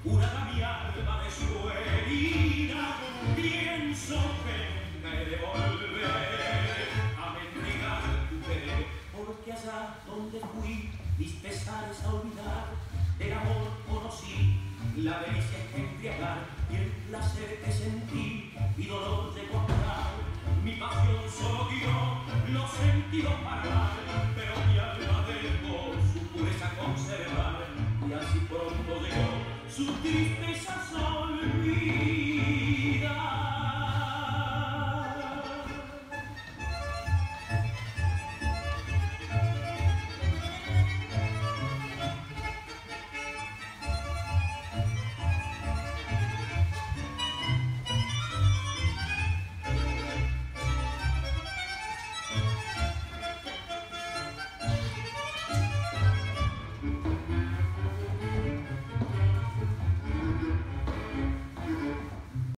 curada mi alma de su herida, pienso que nunca he de volver a mendigarte, porque allá donde fui, mis pesares a olvidar, del amor conocí la delicia es embriagar, y el placer que sentí, mi dolor de contar, mi pasión solo dio los sentidos para dar, pero mi alma dejó su pureza conservar, y así pronto llegó su tristeza olvidar.